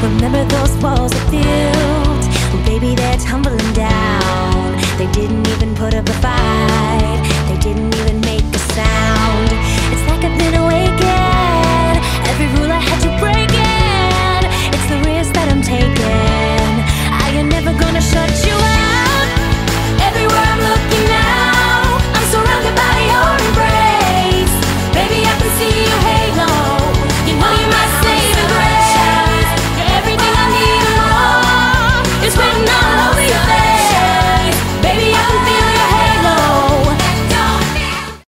Remember those walls are built? Well, baby, they're tumbling down. They didn't even put up a fight. They didn't even make a sound. It's like I've been awakened.